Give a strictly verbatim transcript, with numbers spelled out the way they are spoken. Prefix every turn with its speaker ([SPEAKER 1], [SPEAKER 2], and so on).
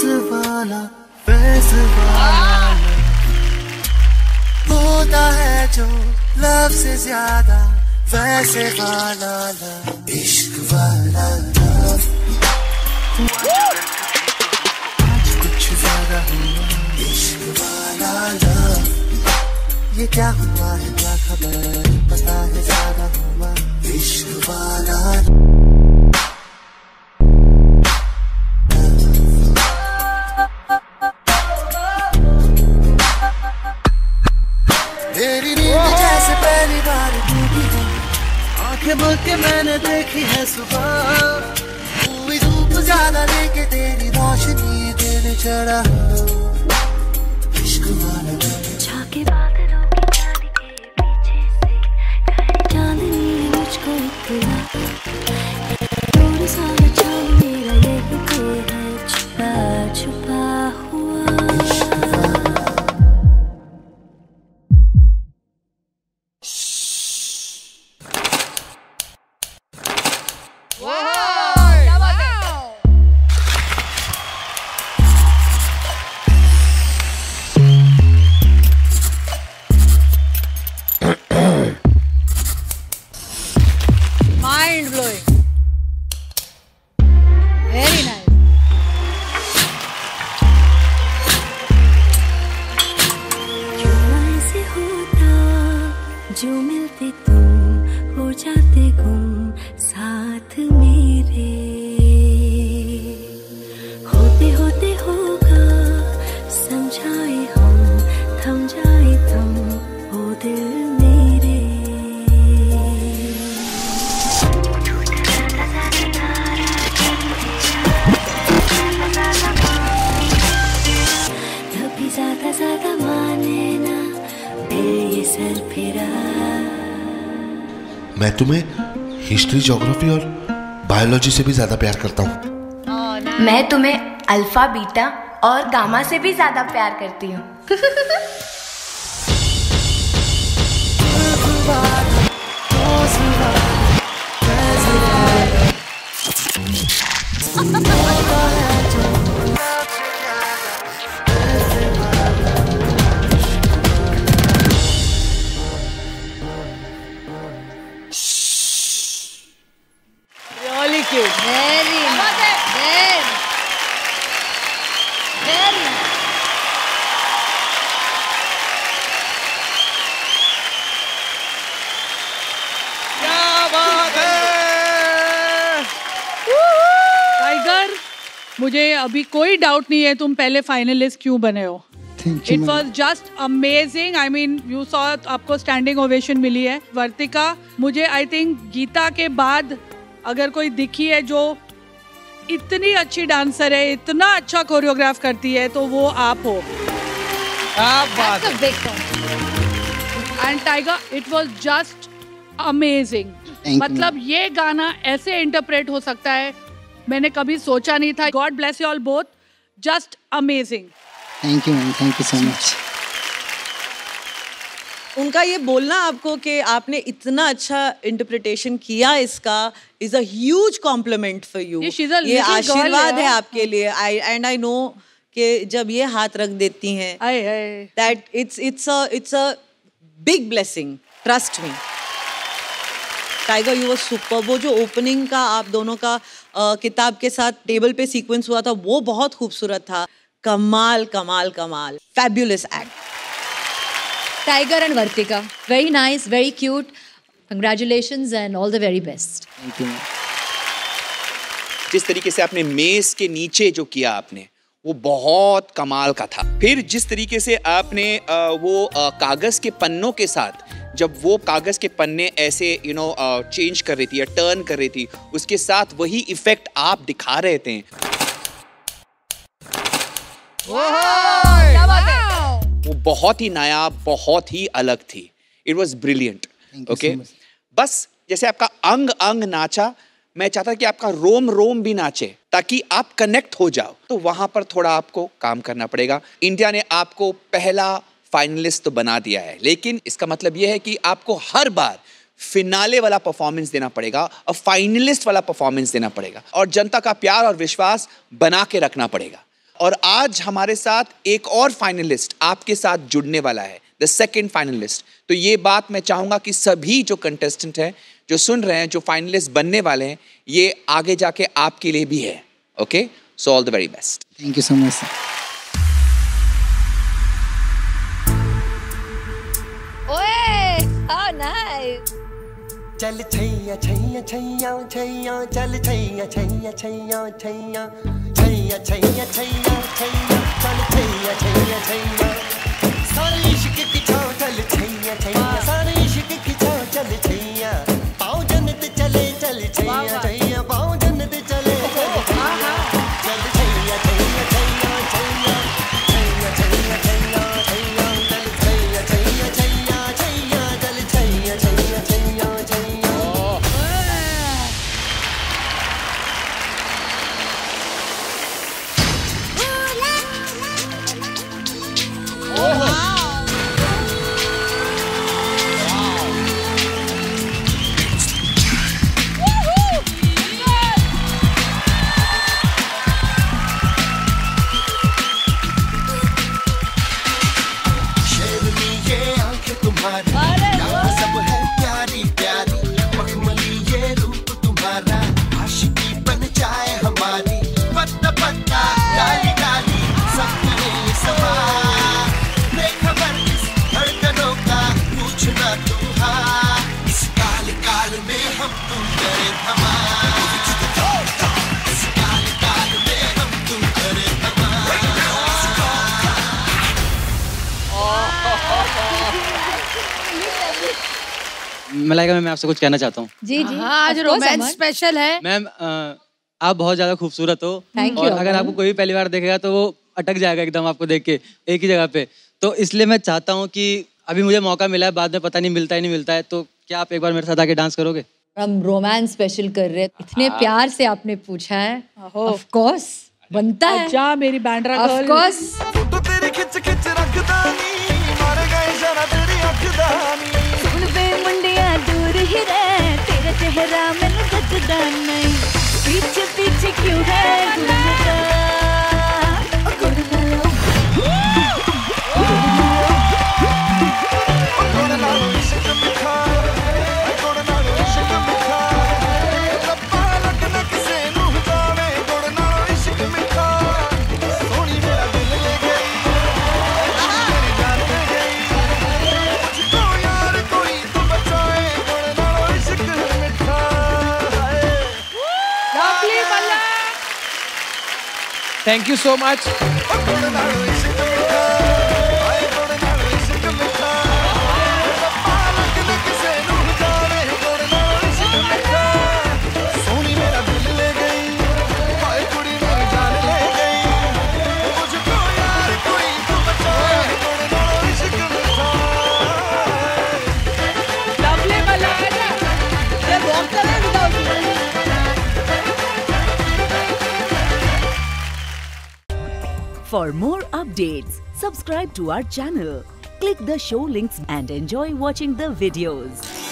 [SPEAKER 1] वाला फैज वाला होता है जो लव से ज्यादा वैसे वाला लव, इश्क वाला लव। आज कुछ ज्यादा हुआ इश्क वाला लव, ये क्या हुआ है क्या खबर, पता है ज्यादा हुआ इश्क वाला लव। मेरी नींद जैसे पहली बार टूटी है, आंखें बोल के मैंने देखी है सुबह, हुई धूप ज्यादा लेके तेरी रोशनी दिल चढ़ा इश्क वाला
[SPEAKER 2] झाके बादलों की चांद के पीछे से कहे चांदनी है मुझको इतना, दूर सा चांद मेरा ये है छुपा छुपा हुआ।
[SPEAKER 3] Mind blowing. Very nice.
[SPEAKER 2] क्यों ऐसे होता जो मिलते तुम हो जाते गुम साथ मेरे, होते होते होगा समझाए हम थम जाए तुम ओ दिल मेरे। कभी ज्यादा ज्यादा माने ना फिर ये सर फिरा।
[SPEAKER 4] मैं तुम्हें हिस्ट्री, ज्योग्राफी और बायोलॉजी से भी ज्यादा प्यार करता हूँ।
[SPEAKER 5] मैं तुम्हें अल्फा, बीटा और गामा से भी ज्यादा प्यार करती हूँ।
[SPEAKER 3] Really cute. Very nice. Very, very nice.
[SPEAKER 6] क्या बात है।
[SPEAKER 3] टाइगर, मुझे अभी कोई डाउट नहीं है तुम पहले फाइनलिस्ट क्यों बने हो। It was just amazing. I mean you saw, आपको स्टैंडिंग ओवेशन मिली है। वर्तिका, मुझे आई थिंक गीता के बाद अगर कोई दिखी है जो इतनी अच्छी डांसर है, इतना अच्छा कोरियोग्राफ करती है, तो वो आप हो।
[SPEAKER 6] क्या बात है।
[SPEAKER 3] And Tiger, it was just amazing. मतलब ये गाना ऐसे इंटरप्रेट हो सकता है, मैंने कभी सोचा नहीं था। God bless you all both, just amazing.
[SPEAKER 7] Thank you ma'am, thank you so much.
[SPEAKER 8] उनका ये बोलना आपको कि आपने इतना अच्छा इंटरप्रिटेशन किया इसका is a huge compliment for you. ये आशीर्वाद है आपके लिए। आई एंड आई नो कि जब ये हाथ रख देती हैं that it's it's a it's a big blessing, trust me. Tiger, you were super. वो जो ओपनिंग का आप दोनों का uh, किताब के साथ टेबल पे सीक्वेंस हुआ था, वो बहुत खूबसूरत था। कमाल कमाल कमाल, fabulous act.
[SPEAKER 9] Tiger and Vartika, very nice, very cute. Congratulations and all the very best.
[SPEAKER 7] Thank you.
[SPEAKER 6] जिस तरीके से आपने मेज के नीचे जो किया आपने, वो बहुत कमाल का था। फिर जिस तरीके से आपने वो कागज के पन्नों के साथ, जब वो कागज के पन्ने ऐसे यू नो चेंज कर रही थी या टर्न कर रही थी, उसके साथ वही इफेक्ट आप दिखा रहे थे। वो बहुत ही नया, बहुत ही अलग थी। It was brilliant. ओके, बस जैसे आपका अंग अंग नाचा, मैं चाहता कि आपका रोम रोम भी नाचे ताकि आप कनेक्ट हो जाओ। तो वहां पर थोड़ा आपको काम करना पड़ेगा। इंडिया ने आपको पहला फाइनलिस्ट तो बना दिया है, लेकिन इसका मतलब यह है कि आपको हर बार फिनाले वाला परफॉर्मेंस देना पड़ेगा और फाइनलिस्ट वाला परफॉर्मेंस देना पड़ेगा और जनता का प्यार और विश्वास बना के रखना पड़ेगा। और आज हमारे साथ एक और फाइनलिस्ट आपके साथ जुड़ने वाला है, द सेकेंड फाइनलिस्ट। तो ये बात मैं चाहूंगा कि सभी जो कंटेस्टेंट हैं, जो सुन रहे हैं, जो फाइनलिस्ट बनने वाले हैं, ये आगे जाके आपके लिए भी है। Okay, so all the very best.
[SPEAKER 7] Thank you so much sir.
[SPEAKER 9] ओए, how nice.
[SPEAKER 1] चल छैया छैया छैया छैया चल छैया छैया छैया छैया छैया छैया छैया छैया चल छैया छैया छैया सारे इश्क की छाव चल छैया छैया सारे इश्क की छाव चल छैया पाँव जन्नत चले चल छैया छैया पाँव जन्नत चले चल छैया चल छैया छैया छैया छैया छैया छैया छैया छैया चल छैया छैया छैया छैया चल छैया छैया छैया छैया।
[SPEAKER 10] मलाइका मैम, मैं आपसे कुछ कहना चाहता हूँ।
[SPEAKER 9] जी जी,
[SPEAKER 3] हाँ, आज रोमांस स्पेशल है।
[SPEAKER 10] मैम, आप बहुत ज्यादा खूबसूरत हो।
[SPEAKER 9] Thank
[SPEAKER 10] और
[SPEAKER 9] you,
[SPEAKER 10] अगर आपको कोई भी पहली बार देखेगा तो वो अटक जाएगा एकदम आपको देख के एक ही जगह पे। तो इसलिए मैं चाहता हूँ कि अभी मुझे मौका मिला है, बाद में पता नहीं मिलता ही नहीं मिलता है, तो क्या आप एक बार मेरे साथ आके डांस करोगे?
[SPEAKER 9] हम रोमांस स्पेशल कर रहे हैं, इतने प्यार से आपने पूछा है, ऑफ कोर्स बनता है।
[SPEAKER 3] जा मेरी बैंड्रा गर्ल,
[SPEAKER 9] ऑफ कोर्स।
[SPEAKER 1] तो तेरी खिच खिच रखदा नी मार गए इशारा तेरी अखदा नी
[SPEAKER 2] सुन बे मुंडिया दूर ही रह, तेरा चेहरा मैनू जचदा नहीं, पीछे पीछे क्यों है घूमता
[SPEAKER 11] Thank you so much.
[SPEAKER 12] For more updates, subscribe to our channel, click the show links and enjoy watching the videos.